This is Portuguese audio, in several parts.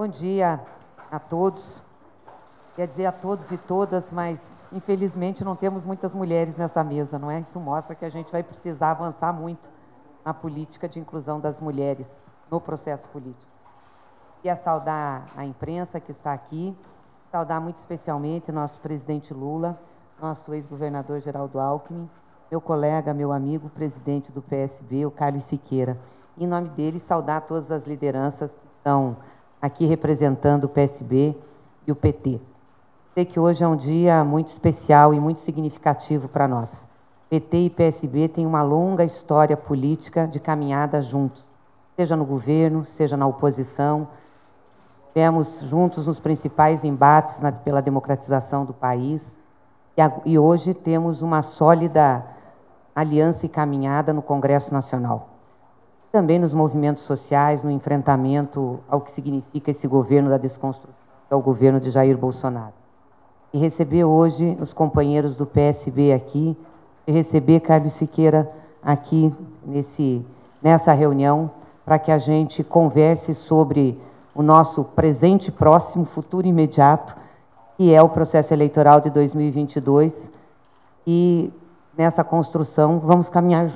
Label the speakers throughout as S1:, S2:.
S1: Bom dia a todos. Quer dizer a todos e todas, mas infelizmente não temos muitas mulheres nessa mesa, não é? Isso mostra que a gente vai precisar avançar muito na política de inclusão das mulheres no processo político. Queria saudar a imprensa que está aqui, saudar muito especialmente nosso presidente Lula, nosso ex-governador Geraldo Alckmin, meu colega, meu amigo, presidente do PSB, o Carlos Siqueira. Em nome dele, saudar todas as lideranças que estão aqui representando o PSB e o PT. Sei que hoje é um dia muito especial e muito significativo para nós. PT e PSB têm uma longa história política de caminhada juntos, seja no governo, seja na oposição. Estivemos juntos nos principais embates pela democratização do país e hoje temos uma sólida aliança e caminhada no Congresso Nacional. Também nos movimentos sociais, no enfrentamento ao que significa esse governo da desconstrução, que é o governo de Jair Bolsonaro. E receber hoje os companheiros do PSB aqui, e receber Carlos Siqueira aqui nessa reunião, para que a gente converse sobre o nosso presente, próximo, futuro imediato, que é o processo eleitoral de 2022, e nessa construção vamos caminhar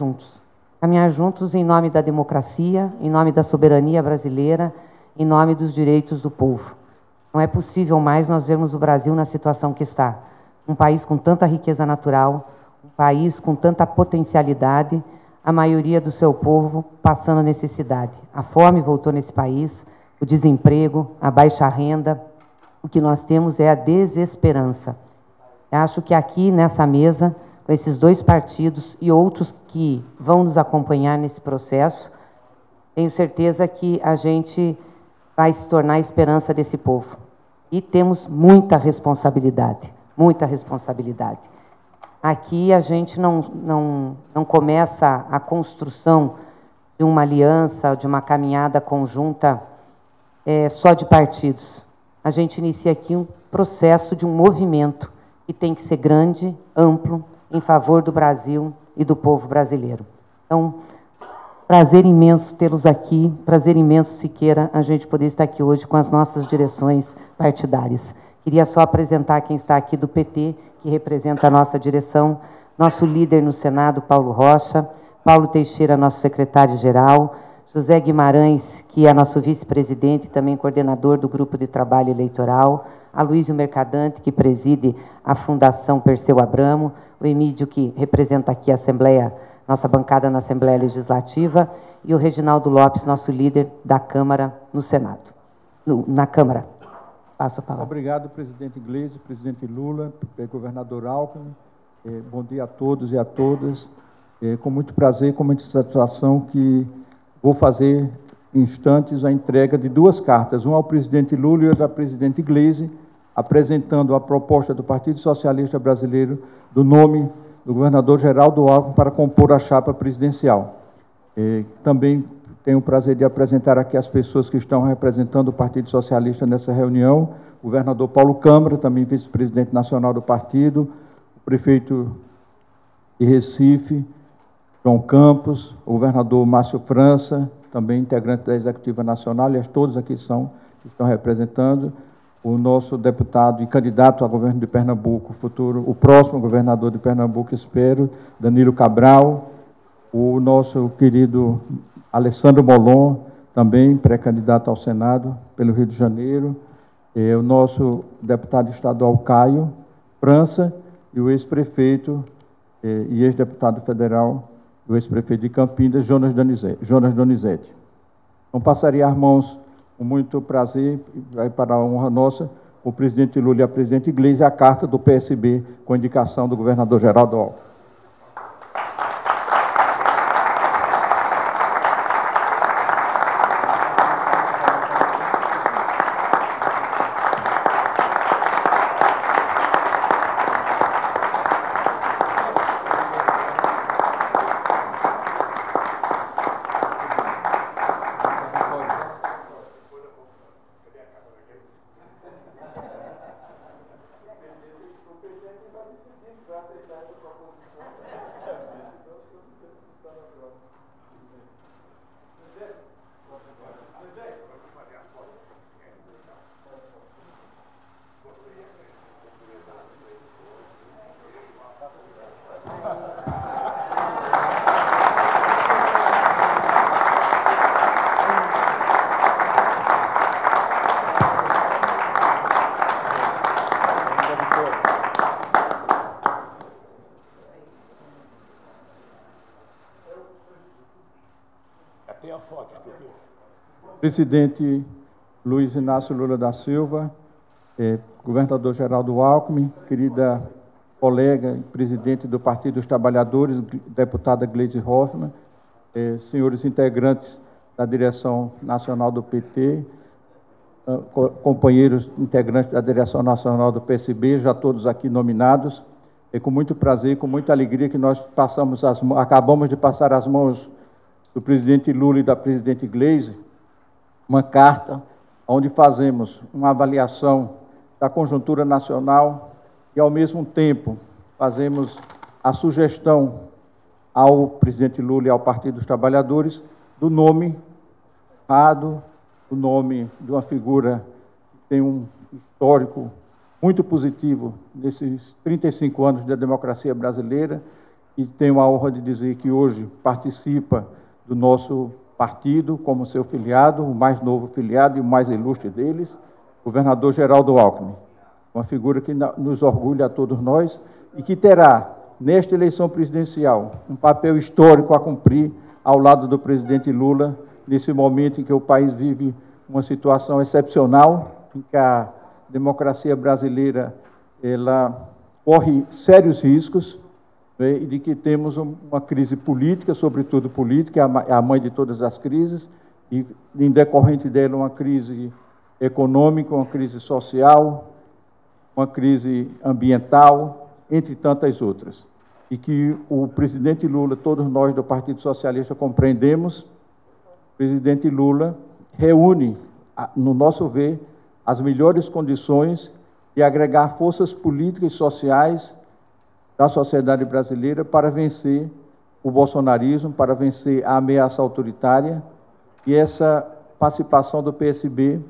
S1: juntos em nome da democracia, em nome da soberania brasileira, em nome dos direitos do povo. Não é possível mais nós vermos o Brasil na situação que está. Um país com tanta riqueza natural, um país com tanta potencialidade, a maioria do seu povo passando necessidade. A fome voltou nesse país, o desemprego, a baixa renda. O que nós temos é a desesperança. Eu acho que aqui nessa mesa, com esses dois partidos e outros que vão nos acompanhar nesse processo, tenho certeza que a gente vai se tornar a esperança desse povo. E temos muita responsabilidade, muita responsabilidade. Aqui a gente não começa a construção de uma aliança, de uma caminhada conjunta só de partidos. A gente inicia aqui um processo de um movimento que tem que ser grande, amplo, em favor do Brasil e do povo brasileiro. Então, prazer imenso tê-los aqui, prazer imenso, Siqueira, a gente poder estar aqui hoje com as nossas direções partidárias. Queria só apresentar quem está aqui do PT, que representa a nossa direção, nosso líder no Senado, Paulo Rocha, Paulo Teixeira, nosso secretário-geral, José Guimarães, que é nosso vice-presidente e também coordenador do Grupo de Trabalho Eleitoral, Aloysio Mercadante, que preside a Fundação Perseu Abramo, o Emílio, que representa aqui a Assembleia, nossa bancada na Assembleia Legislativa, e o Reginaldo Lopes, nosso líder da Câmara no Senado. Na Câmara. Passo a palavra.
S2: Obrigado, presidente Gleisi, presidente Lula, governador Alckmin. Bom dia a todos e a todas. Com muito prazer, com muita satisfação, que vou fazer em instantes a entrega de duas cartas, uma ao presidente Lula e outra ao presidente Gleisi, apresentando a proposta do Partido Socialista Brasileiro do nome do governador Geraldo Alckmin para compor a chapa presidencial. Também tenho o prazer de apresentar aqui as pessoas que estão representando o Partido Socialista nessa reunião, o governador Paulo Câmara, também vice-presidente nacional do partido, o prefeito de Recife, João Campos, o governador Márcio França, também integrante da Executiva Nacional, e todos aqui que estão representando, o nosso deputado e candidato a governo de Pernambuco, o próximo governador de Pernambuco, espero, Danilo Cabral, o nosso querido Alessandro Molon, também pré-candidato ao Senado pelo Rio de Janeiro, o nosso deputado estadual Caio França e o ex-prefeito e ex-deputado federal, o ex-prefeito de Campinas, Jonas Donizete. Então, passaria as mãos com muito prazer, vai para a honra nossa, o presidente Lula e a presidente Gleisi, a carta do PSB com indicação do governador Geraldo Alckmin. Tem a foto aqui. Presidente Luiz Inácio Lula da Silva, governador Geraldo Alckmin, querida colega e presidente do Partido dos Trabalhadores, deputada Gleisi Hoffmann, senhores integrantes da direção nacional do PT, companheiros integrantes da direção nacional do PSB, já todos aqui nominados. É com muito prazer, com muita alegria que nós acabamos de passar as mãos do presidente Lula e da presidente Gleisi uma carta onde fazemos uma avaliação da conjuntura nacional e, ao mesmo tempo, fazemos a sugestão ao presidente Lula e ao Partido dos Trabalhadores do nome honrado, o nome de uma figura que tem um histórico muito positivo nesses 35 anos da democracia brasileira e tenho a honra de dizer que hoje participa do nosso partido como seu filiado, o mais novo filiado e o mais ilustre deles, o governador Geraldo Alckmin, uma figura que nos orgulha a todos nós e que terá, nesta eleição presidencial, um papel histórico a cumprir ao lado do presidente Lula, nesse momento em que o país vive uma situação excepcional, em que a democracia brasileira ela corre sérios riscos, né, e de que temos uma crise política, sobretudo política, é a mãe de todas as crises, e em decorrente dela uma crise econômica, uma crise social, uma crise ambiental, entre tantas outras. E que o presidente Lula, todos nós do Partido Socialista compreendemos, o presidente Lula reúne, no nosso ver, as melhores condições de agregar forças políticas e sociais da sociedade brasileira para vencer o bolsonarismo, para vencer a ameaça autoritária, e essa participação do PSB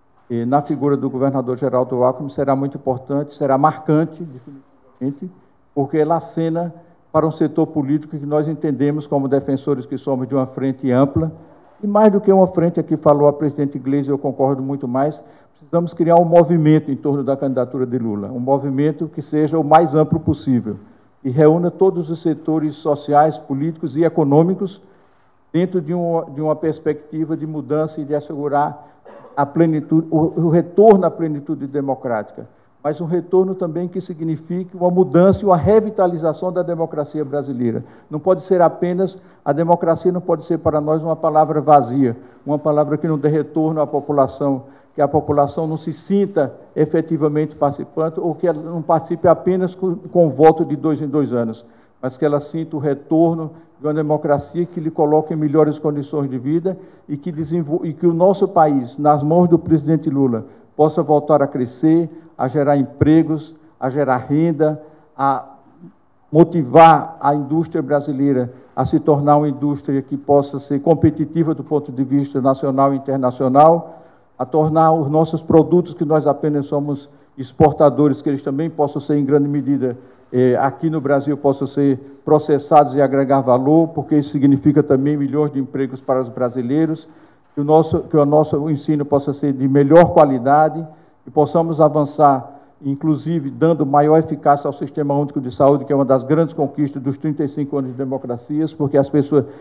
S2: na figura do governador Geraldo Alckmin será muito importante, será marcante, definitivamente, porque ela acena para um setor político que nós entendemos como defensores que somos de uma frente ampla, e mais do que uma frente, aqui falou a presidente Gleisi, eu concordo muito mais, precisamos criar um movimento em torno da candidatura de Lula, um movimento que seja o mais amplo possível e reúna todos os setores sociais, políticos e econômicos dentro de uma perspectiva de mudança e de assegurar a plenitude, o retorno à plenitude democrática, mas um retorno também que signifique uma mudança e uma revitalização da democracia brasileira. Não pode ser apenas, a democracia não pode ser para nós uma palavra vazia, uma palavra que não dê retorno à população, que a população não se sinta efetivamente participante ou que ela não participe apenas com o voto de 2 em 2 anos, mas que ela sinta o retorno de uma democracia que lhe coloque em melhores condições de vida e que o nosso país, nas mãos do presidente Lula, possa voltar a crescer, a gerar empregos, a gerar renda, a motivar a indústria brasileira a se tornar uma indústria que possa ser competitiva do ponto de vista nacional e internacional, a tornar os nossos produtos, que nós apenas somos exportadores, que eles também possam ser, em grande medida, aqui no Brasil, possam ser processados e agregar valor, porque isso significa também milhões de empregos para os brasileiros, que o nosso ensino possa ser de melhor qualidade e possamos avançar, inclusive dando maior eficácia ao Sistema Único de Saúde, que é uma das grandes conquistas dos 35 anos de democracia, porque as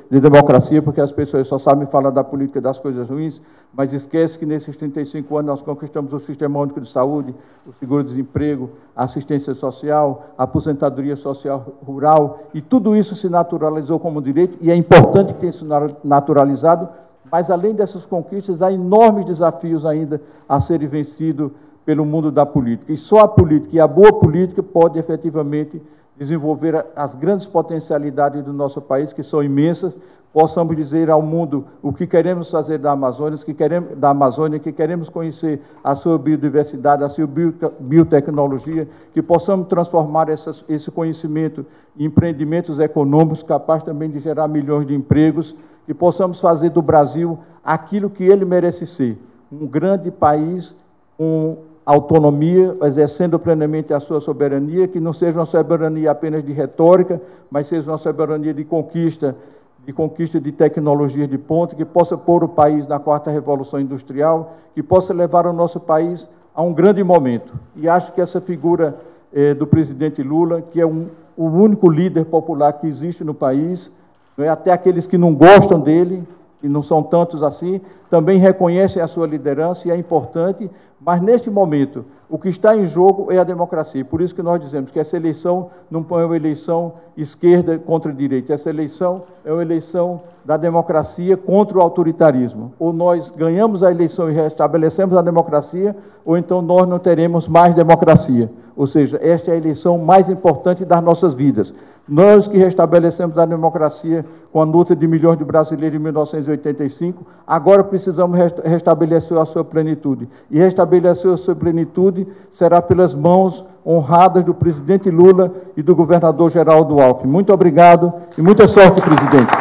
S2: pessoas só sabem falar da política das coisas ruins, mas esquece que nesses 35 anos nós conquistamos o Sistema Único de Saúde, o seguro-desemprego, a assistência social, a aposentadoria social rural, e tudo isso se naturalizou como direito, e é importante que tenha se naturalizado, mas, além dessas conquistas, há enormes desafios ainda a serem vencidos pelo mundo da política. E só a política, e a boa política, pode efetivamente desenvolver as grandes potencialidades do nosso país, que são imensas. Possamos dizer ao mundo o que queremos fazer da Amazônia, que queremos conhecer a sua biodiversidade, a sua biotecnologia, que possamos transformar esse conhecimento em empreendimentos econômicos capazes também de gerar milhões de empregos, que possamos fazer do Brasil aquilo que ele merece ser, um grande país com autonomia, exercendo plenamente a sua soberania, que não seja uma soberania apenas de retórica, mas seja uma soberania de conquista de tecnologias de ponta, que possa pôr o país na 4ª Revolução Industrial, que possa levar o nosso país a um grande momento. E acho que essa figura do presidente Lula, que é o único líder popular que existe no país, até aqueles que não gostam dele, e não são tantos assim, também reconhecem a sua liderança e é importante, mas neste momento o que está em jogo é a democracia. Por isso que nós dizemos que essa eleição não é uma eleição esquerda contra direita, essa eleição é uma eleição da democracia contra o autoritarismo. Ou nós ganhamos a eleição e restabelecemos a democracia, ou então nós não teremos mais democracia. Ou seja, esta é a eleição mais importante das nossas vidas. Nós que restabelecemos a democracia com a luta de milhões de brasileiros em 1985, agora precisamos restabelecer a sua plenitude. E restabelecer a sua plenitude será pelas mãos honradas do presidente Lula e do governador Geraldo Alckmin. Muito obrigado e muita sorte, presidente.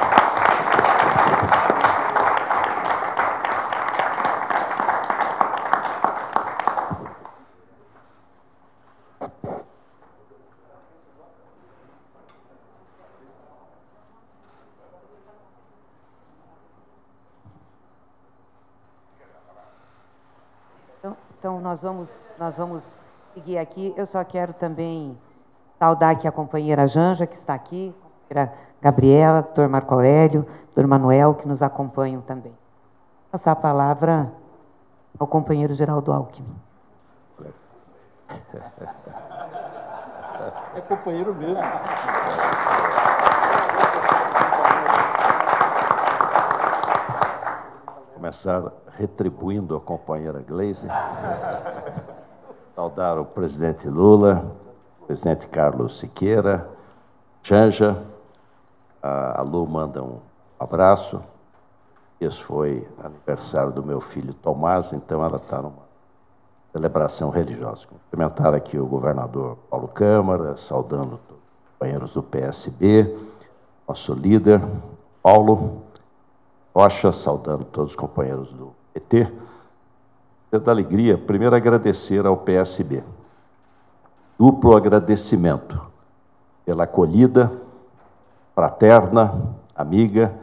S1: Então, nós vamos seguir aqui. Eu só quero também saudar aqui a companheira Janja, que está aqui, a companheira Gabriela, doutor Marco Aurélio, doutor Manuel, que nos acompanham também. Vou passar a palavra ao companheiro Geraldo Alckmin.
S2: É companheiro mesmo.
S3: Começar retribuindo a companheira Gleisi, saudar o presidente Lula, o presidente Carlos Siqueira, Janja, a Lu manda um abraço. Esse foi aniversário do meu filho Tomás, então ela está numa celebração religiosa. Cumprimentar aqui o governador Paulo Câmara, saudando os companheiros do PSB, nosso líder, Paulo Rocha, saudando todos os companheiros do PT. É da alegria, primeiro agradecer ao PSB. Duplo agradecimento pela acolhida fraterna, amiga.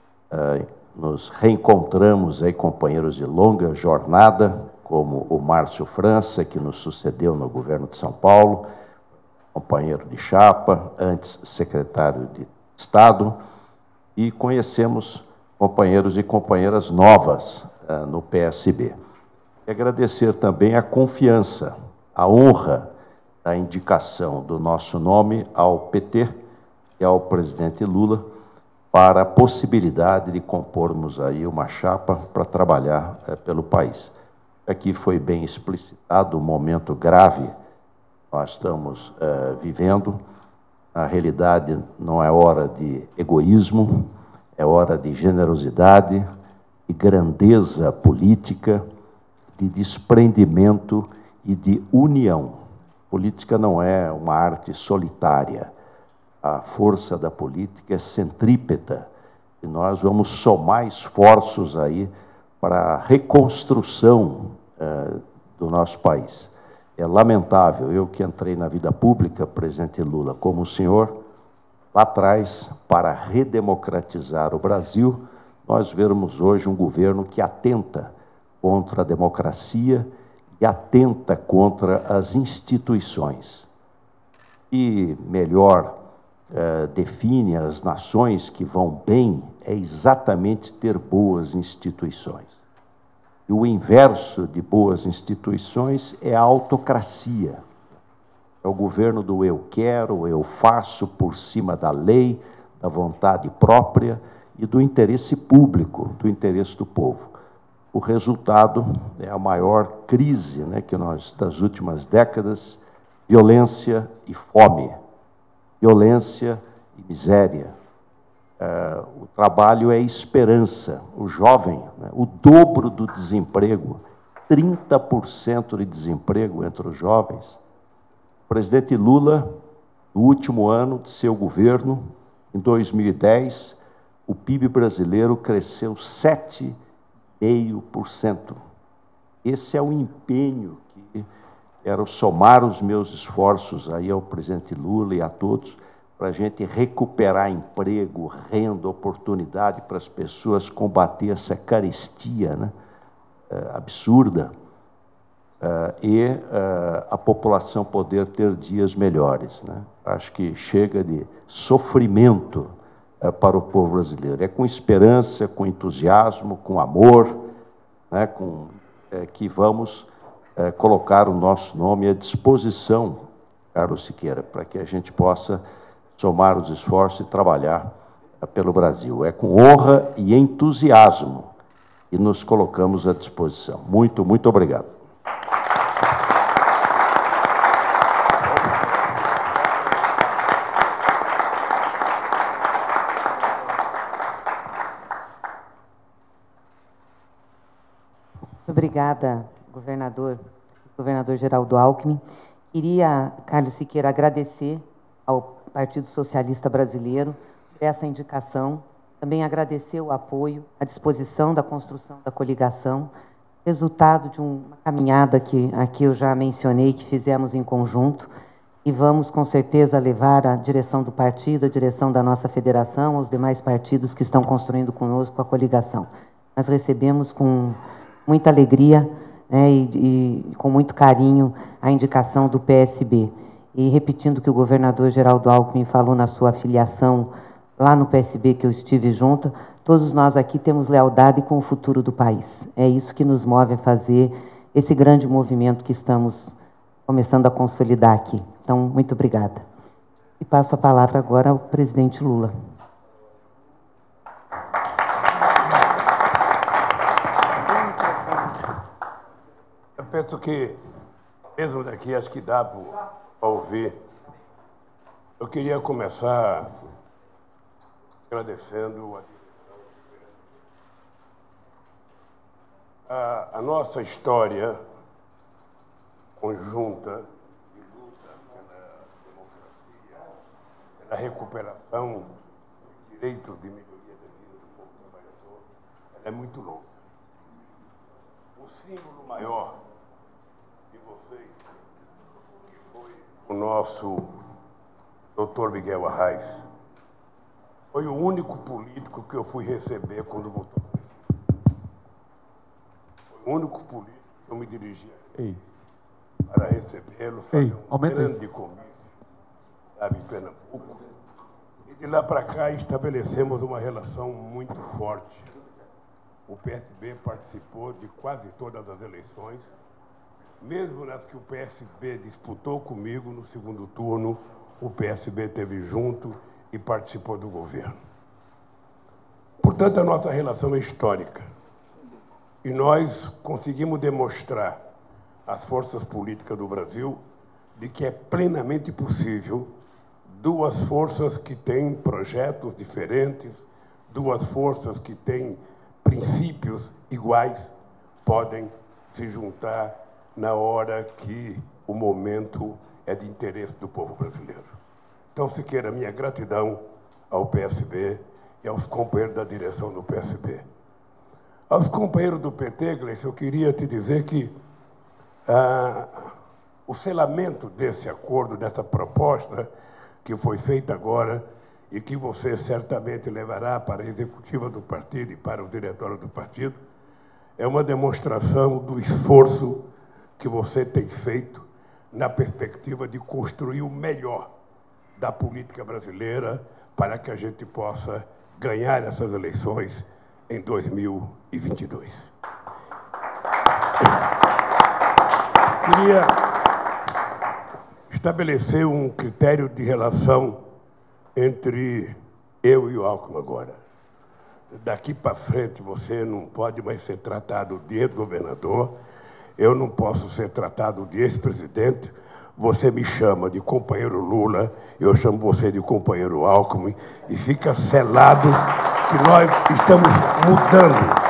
S3: Nos reencontramos aí, companheiros de longa jornada, como o Márcio França, que nos sucedeu no governo de São Paulo, companheiro de chapa, antes secretário de Estado, e conhecemos companheiros e companheiras novas no PSB. E agradecer também a confiança, a honra da indicação do nosso nome ao PT e ao presidente Lula para a possibilidade de compormos aí uma chapa para trabalhar pelo país. Aqui foi bem explicitado o momento grave que nós estamos vivendo. Na realidade, não é hora de egoísmo, é hora de generosidade, de grandeza política, de desprendimento e de união. Política não é uma arte solitária. A força da política é centrípeta. E nós vamos somar esforços aí para a reconstrução do nosso país. É lamentável, eu que entrei na vida pública, presidente Lula, como o senhor, lá atrás, para redemocratizar o Brasil, nós vermos hoje um governo que atenta contra a democracia e atenta contra as instituições. E melhor define as nações que vão bem é exatamente ter boas instituições. E o inverso de boas instituições é a autocracia. É o governo do eu quero, eu faço por cima da lei, da vontade própria e do interesse público, do interesse do povo. O resultado é a maior crise, né, que nós, das últimas décadas, violência e fome, violência e miséria. O trabalho é esperança. O jovem, né, o dobro do desemprego, 30% de desemprego entre os jovens. O presidente Lula, no último ano de seu governo, em 2010, o PIB brasileiro cresceu 7,5%. Esse é o empenho que quero somar os meus esforços aí ao presidente Lula e a todos, para a gente recuperar emprego, renda, oportunidade para as pessoas, combater essa carestia, né, absurda, e a população poder ter dias melhores, né? Acho que chega de sofrimento para o povo brasileiro. É com esperança, com entusiasmo, com amor, né, que vamos colocar o nosso nome à disposição, Carlos Siqueira, para que a gente possa somar os esforços e trabalhar pelo Brasil. É com honra e entusiasmo que nos colocamos à disposição. Muito, muito obrigado.
S1: Obrigada, governador Geraldo Alckmin. Queria, Carlos Siqueira, agradecer ao Partido Socialista Brasileiro por essa indicação, também agradecer o apoio, a disposição da construção da coligação, resultado de uma caminhada que aqui eu já mencionei, que fizemos em conjunto, e vamos, com certeza, levar a direção do partido, a direção da nossa federação, os demais partidos que estão construindo conosco a coligação. Nós recebemos com muita alegria, né, e com muito carinho a indicação do PSB. E repetindo o que o governador Geraldo Alckmin falou na sua afiliação lá no PSB, que eu estive junto, todos nós aqui temos lealdade com o futuro do país. É isso que nos move a fazer esse grande movimento que estamos começando a consolidar aqui. Então, muito obrigada. E passo a palavra agora ao presidente Lula.
S4: Eu penso que, mesmo daqui, acho que dá para ouvir. Eu queria começar agradecendo a nossa história conjunta de luta pela democracia, pela recuperação do direito de melhoria da vida do povo trabalhador, ela é muito longa. O símbolo maior de vocês, que foi o nosso Dr. Miguel Arraes, foi o único político que eu fui receber quando voltou. Foi o único político que eu me dirigi a ele para recebê-lo, fazer um grande comício, sabe, em Pernambuco. E de lá para cá estabelecemos uma relação muito forte. O PSB participou de quase todas as eleições, mesmo nas que o PSB disputou comigo no segundo turno, o PSB esteve junto e participou do governo. Portanto, a nossa relação é histórica. E nós conseguimos demonstrar às forças políticas do Brasil de que é plenamente possível duas forças que têm projetos diferentes, duas forças que têm princípios iguais, podem se juntar na hora que o momento é de interesse do povo brasileiro. Então, Siqueira, minha gratidão ao PSB e aos companheiros da direção do PSB. Aos companheiros do PT, Gleice, eu queria te dizer que o selamento desse acordo, dessa proposta que foi feita agora e que você certamente levará para a executiva do partido e para o diretório do partido, é uma demonstração do esforço que você tem feito na perspectiva de construir o melhor da política brasileira para que a gente possa ganhar essas eleições em 2022. Queria estabelecer um critério de relação entre eu e o Alckmin agora. Daqui para frente você não pode mais ser tratado de ex-governador, eu não posso ser tratado de ex-presidente, você me chama de companheiro Lula, eu chamo você de companheiro Alckmin, e fica selado que nós estamos mudando.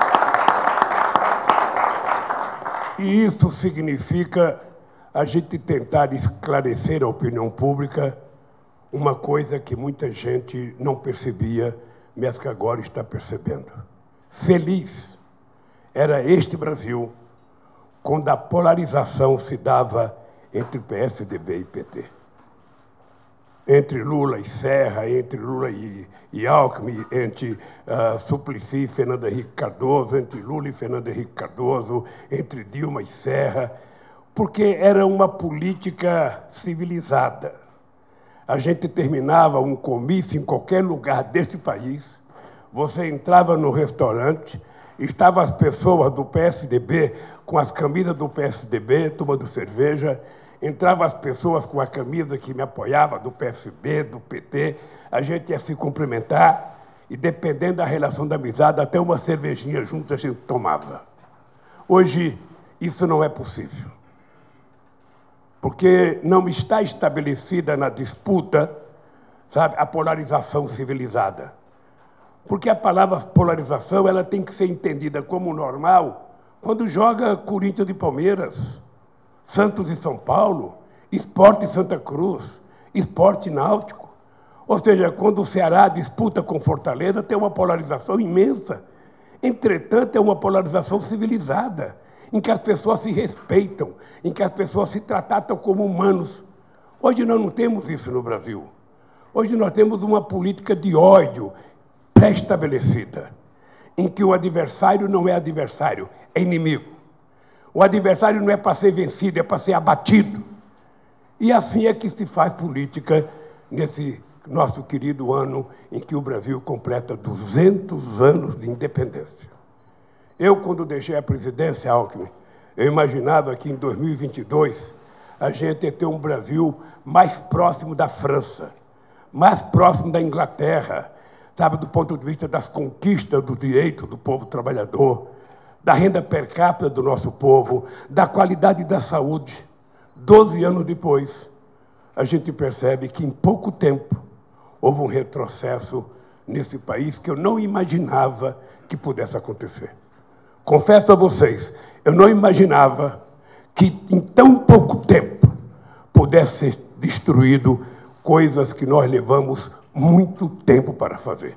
S4: E isso significa a gente tentar esclarecer a opinião pública uma coisa que muita gente não percebia, mas que agora está percebendo. Feliz era este Brasil quando a polarização se dava entre PSDB e PT. Entre Lula e Serra, entre Lula e Alckmin, entre Suplicy e Fernando Henrique Cardoso, entre Lula e Fernando Henrique Cardoso, entre Dilma e Serra, porque era uma política civilizada. a gente terminava um comício em qualquer lugar deste país, você entrava no restaurante, estavam as pessoas do PSDB com as camisas do PSDB, tomando cerveja, entravam as pessoas com a camisa que me apoiava, do PSB, do PT, a gente ia se cumprimentar e, dependendo da relação da amizade, até uma cervejinha juntos a gente tomava. Hoje, isso não é possível, porque não está estabelecida na disputa, sabe, a polarização civilizada. Porque a palavra polarização ela tem que ser entendida como normal quando joga Corinthians e Palmeiras, Santos e São Paulo, Sport e Santa Cruz, Sport e Náutico. Ou seja, quando o Ceará disputa com Fortaleza, tem uma polarização imensa. Entretanto, é uma polarização civilizada, em que as pessoas se respeitam, em que as pessoas se tratam como humanos. Hoje nós não temos isso no Brasil. Hoje nós temos uma política de ódio pré-estabelecida, em que o adversário não é adversário, é inimigo. O adversário não é para ser vencido, é para ser abatido. E assim é que se faz política nesse nosso querido ano em que o Brasil completa 200 anos de independência. Eu, quando deixei a presidência, Alckmin, eu imaginava que em 2022 a gente ia ter um Brasil mais próximo da França, mais próximo da Inglaterra, sabe, do ponto de vista das conquistas do direito do povo trabalhador, da renda per capita do nosso povo, da qualidade da saúde. 12 anos depois, a gente percebe que em pouco tempo houve um retrocesso nesse país que eu não imaginava que pudesse acontecer. Confesso a vocês, eu não imaginava que em tão pouco tempo pudesse ser destruído coisas que nós levamos muito tempo para fazer.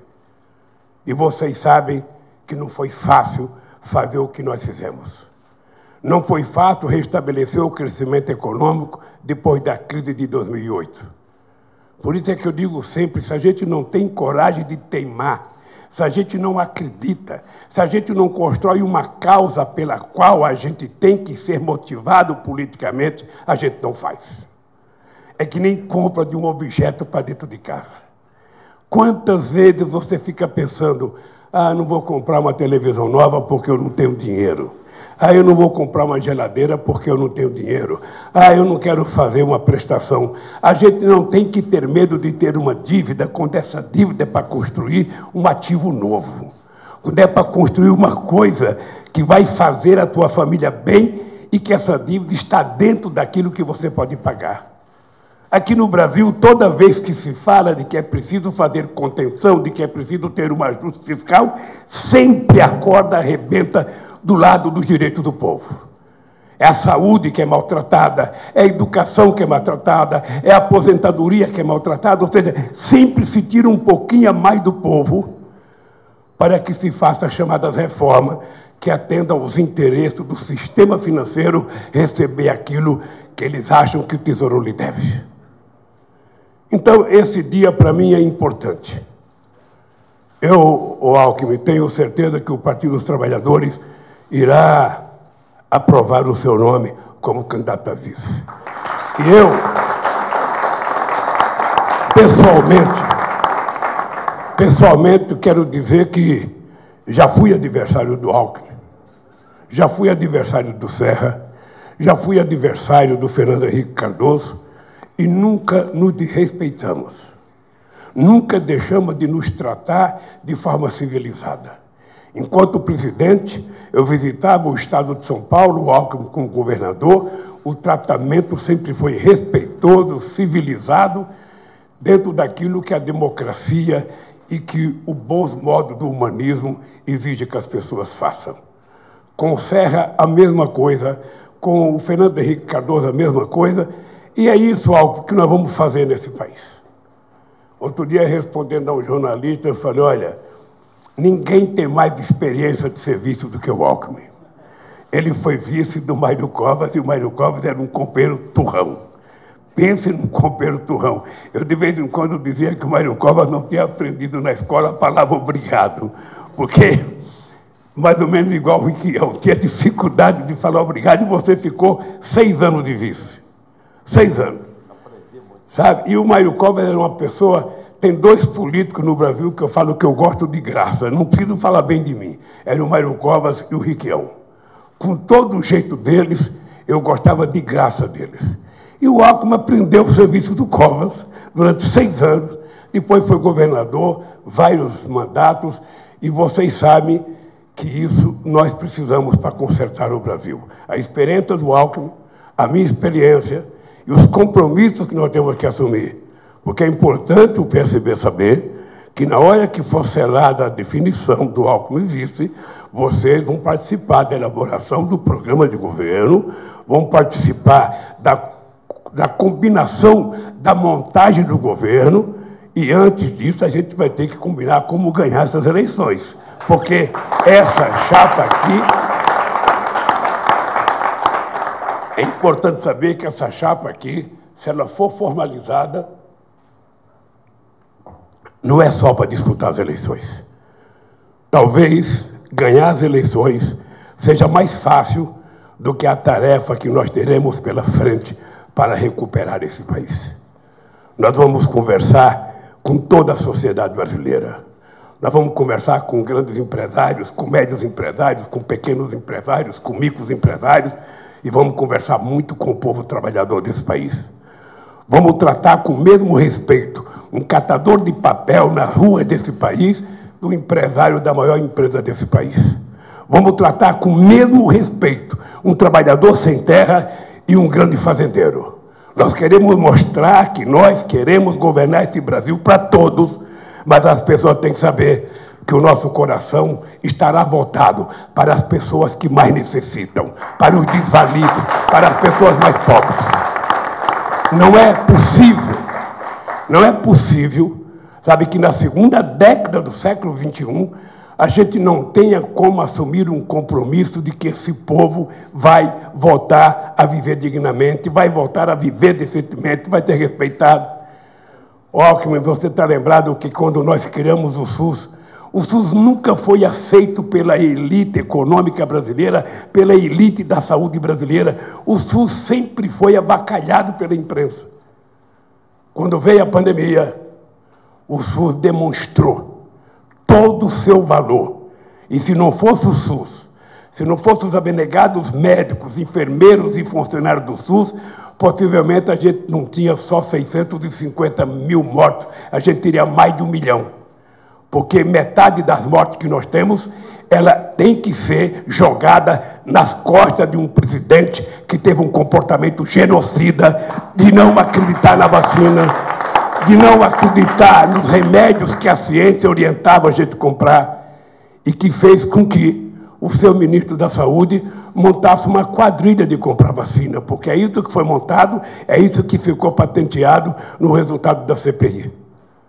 S4: E vocês sabem que não foi fácil fazer o que nós fizemos. Não foi fácil restabelecer o crescimento econômico depois da crise de 2008. Por isso é que eu digo sempre, se a gente não tem coragem de teimar, se a gente não acredita, se a gente não constrói uma causa pela qual a gente tem que ser motivado politicamente, a gente não faz. É que nem compra de um objeto para dentro de casa. Quantas vezes você fica pensando, não vou comprar uma televisão nova porque eu não tenho dinheiro. Eu não vou comprar uma geladeira porque eu não tenho dinheiro. Eu não quero fazer uma prestação. A gente não tem que ter medo de ter uma dívida quando essa dívida é para construir um ativo novo. Quando é para construir uma coisa que vai fazer a tua família bem e que essa dívida está dentro daquilo que você pode pagar. Aqui no Brasil, toda vez que se fala de que é preciso fazer contenção, de que é preciso ter um ajuste fiscal, sempre a corda arrebenta do lado dos direitos do povo. É a saúde que é maltratada, é a educação que é maltratada, é a aposentadoria que é maltratada, ou seja, sempre se tira um pouquinho a mais do povo para que se faça as chamadas reformas que atendam aos interesses do sistema financeiro receber aquilo que eles acham que o Tesouro lhe deve. Então, esse dia, para mim, é importante. Eu, Alckmin, tenho certeza que o Partido dos Trabalhadores irá aprovar o seu nome como candidato a vice. E eu, pessoalmente, quero dizer que já fui adversário do Alckmin, já fui adversário do Serra, já fui adversário do Fernando Henrique Cardoso, e nunca nos desrespeitamos. Nunca deixamos de nos tratar de forma civilizada. Enquanto presidente, eu visitava o estado de São Paulo, o Alckmin como governador, o tratamento sempre foi respeitoso, civilizado, dentro daquilo que a democracia e que o bom modo do humanismo exige que as pessoas façam. Com o Serra, a mesma coisa, com o Fernando Henrique Cardoso, a mesma coisa, e é isso algo que nós vamos fazer nesse país. Outro dia, respondendo a um jornalista, eu falei, olha, ninguém tem mais experiência de serviço do que o Alckmin. Ele foi vice do Mário Covas, e o Mário Covas era um companheiro turrão. Pense num companheiro turrão. Eu, de vez em quando, dizia que o Mário Covas não tinha aprendido na escola a palavra obrigado, porque, mais ou menos igual o Riquião, tinha dificuldade de falar obrigado, e você ficou 6 anos de vice. 6 anos. sabe? E o Mário Covas era uma pessoa... Tem dois políticos no Brasil que eu falo que eu gosto de graça, não preciso falar bem de mim. Era o Mário Covas e o Requião. Com todo o jeito deles, eu gostava de graça deles. E o Alckmin aprendeu o serviço do Covas durante 6 anos, depois foi governador, vários mandatos, e vocês sabem que isso nós precisamos para consertar o Brasil. A experiência do Alckmin, a minha experiência e os compromissos que nós temos que assumir. Porque é importante o PSB saber que, na hora que for selada a definição do Alckmin vice, vocês vão participar da elaboração do programa de governo, vão participar da combinação da montagem do governo, e antes disso a gente vai ter que combinar como ganhar essas eleições. Porque essa chapa aqui... É importante saber que essa chapa aqui, se ela for formalizada, não é só para disputar as eleições. Talvez ganhar as eleições seja mais fácil do que a tarefa que nós teremos pela frente para recuperar esse país. Nós vamos conversar com toda a sociedade brasileira. Nós vamos conversar com grandes empresários, com médios empresários, com pequenos empresários, com micros empresários, e vamos conversar muito com o povo trabalhador desse país. Vamos tratar com o mesmo respeito um catador de papel na rua desse país do empresário da maior empresa desse país. Vamos tratar com o mesmo respeito um trabalhador sem terra e um grande fazendeiro. Nós queremos mostrar que nós queremos governar esse Brasil para todos, mas as pessoas têm que saber que o nosso coração estará voltado para as pessoas que mais necessitam, para os desvalidos, para as pessoas mais pobres. Não é possível, sabe, que na segunda década do século XXI a gente não tenha como assumir um compromisso de que esse povo vai voltar a viver dignamente, vai voltar a viver decentemente, vai ter respeitado. Alckmin, você está lembrado que quando nós criamos o SUS nunca foi aceito pela elite econômica brasileira, pela elite da saúde brasileira. O SUS sempre foi avacalhado pela imprensa. Quando veio a pandemia, o SUS demonstrou todo o seu valor. E se não fosse o SUS, se não fossem os abnegados médicos, enfermeiros e funcionários do SUS, possivelmente a gente não tinha só 650 mil mortos, a gente teria mais de 1 milhão. Porque metade das mortes que nós temos, ela tem que ser jogada nas costas de um presidente que teve um comportamento genocida, de não acreditar na vacina, de não acreditar nos remédios que a ciência orientava a gente comprar, e que fez com que o seu ministro da Saúde montasse uma quadrilha de comprar vacina, porque é isso que foi montado, é isso que ficou patenteado no resultado da CPI.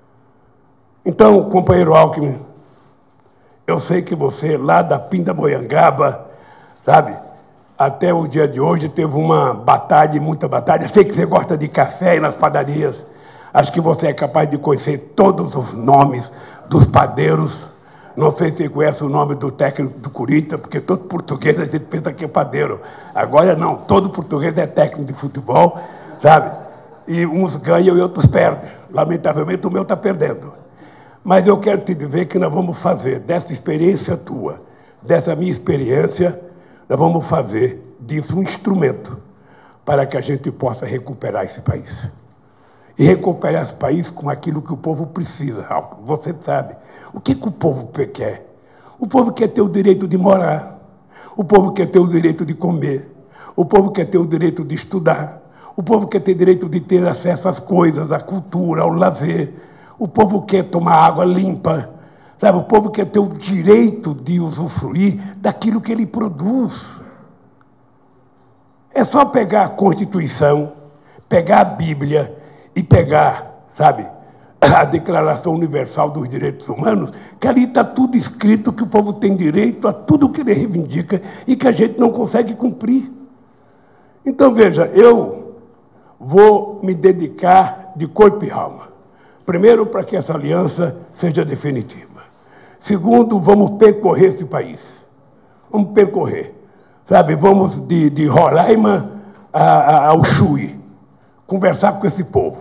S4: Então, companheiro Alckmin, eu sei que você, lá da Pindamonhangaba, sabe, até o dia de hoje teve uma batalha, muita batalha. Sei que você gosta de café nas padarias. Acho que você é capaz de conhecer todos os nomes dos padeiros. Não sei se você conhece o nome do técnico do Corinthians, porque todo português a gente pensa que é padeiro. Agora não, todo português é técnico de futebol, sabe? E uns ganham e outros perdem. Lamentavelmente o meu está perdendo. Mas eu quero te dizer que nós vamos fazer dessa experiência tua, dessa minha experiência, nós vamos fazer disso um instrumento para que a gente possa recuperar esse país. E recuperar esse país com aquilo que o povo precisa. Você sabe. O que o povo quer? O povo quer ter o direito de morar. O povo quer ter o direito de comer. O povo quer ter o direito de estudar. O povo quer ter direito de ter acesso às coisas, à cultura, ao lazer. O povo quer tomar água limpa, sabe? O povo quer ter o direito de usufruir daquilo que ele produz. É só pegar a Constituição, pegar a Bíblia e pegar, sabe, a Declaração Universal dos Direitos Humanos, que ali está tudo escrito que o povo tem direito a tudo que ele reivindica e que a gente não consegue cumprir. Então, veja, eu vou me dedicar de corpo e alma. Primeiro, para que essa aliança seja definitiva. Segundo, vamos percorrer esse país. Vamos percorrer. Sabe, vamos de Roraima ao Chuí, conversar com esse povo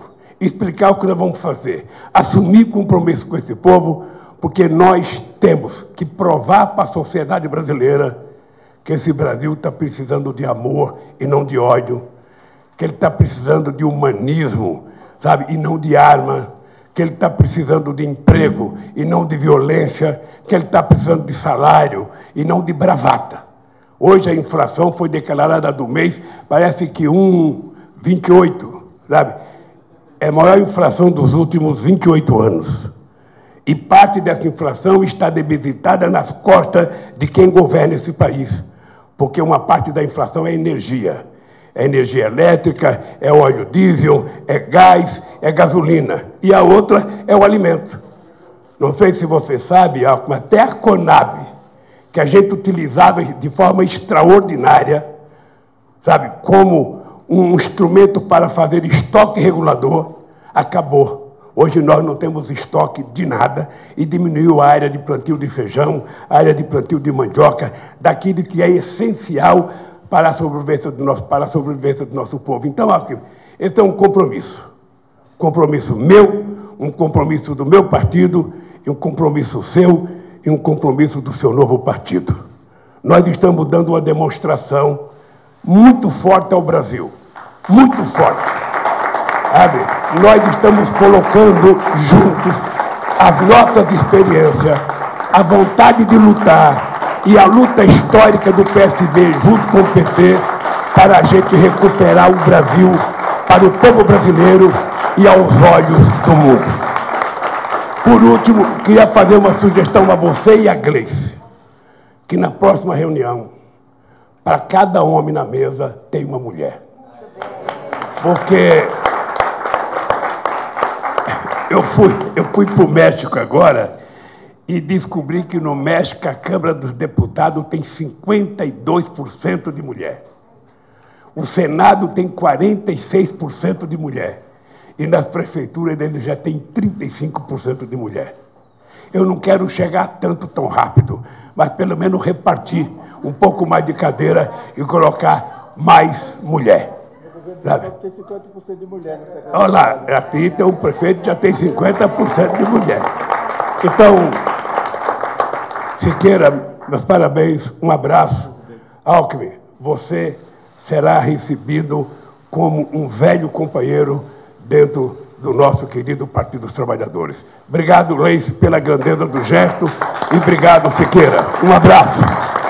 S4: explicar o que nós vamos fazer, assumir compromisso com esse povo, porque nós temos que provar para a sociedade brasileira que esse Brasil está precisando de amor e não de ódio, que ele está precisando de humanismo, sabe, e não de arma, que ele está precisando de emprego e não de violência, que ele está precisando de salário e não de bravata. Hoje a inflação foi declarada do mês, parece que 1,28, sabe? É a maior inflação dos últimos 28 anos. E parte dessa inflação está debilitada nas costas de quem governa esse país. Porque uma parte da inflação é energia. É energia elétrica, é óleo diesel, é gás, é gasolina. E a outra é o alimento. Não sei se você sabe, até a Conab, que a gente utilizava de forma extraordinária, sabe, como um instrumento para fazer estoque regulador, acabou. Hoje nós não temos estoque de nada e diminuiu a área de plantio de feijão, a área de plantio de mandioca, daquilo que é essencial para a sobrevivência do nosso povo. Então, esse é um compromisso. Compromisso meu, um compromisso do meu partido, e um compromisso seu, e um compromisso do seu novo partido. Nós estamos dando uma demonstração muito forte ao Brasil. Muito forte. Sabe? Nós estamos colocando juntos as nossas experiências, a vontade de lutar e a luta histórica do PSB junto com o PT para a gente recuperar o Brasil para o povo brasileiro e aos olhos do mundo. Por último, queria fazer uma sugestão a você e a Gleice, que na próxima reunião, para cada homem na mesa, tem uma mulher. Porque eu fui para o México agora e descobri que no México a Câmara dos Deputados tem 52% de mulher. O Senado tem 46% de mulher. E nas prefeituras eles já têm 35% de mulher. Eu não quero chegar tanto tão rápido, mas pelo menos repartir um pouco mais de cadeira e colocar mais mulher. Sabe?
S2: Tem 50% de mulher.
S4: Olha lá, aqui tem um prefeito que já tem 50% de mulher. Então, Siqueira, meus parabéns, um abraço. Alckmin, você será recebido como um velho companheiro dentro do nosso querido Partido dos Trabalhadores. Obrigado, Gleice, pela grandeza do gesto e obrigado, Siqueira. Um abraço.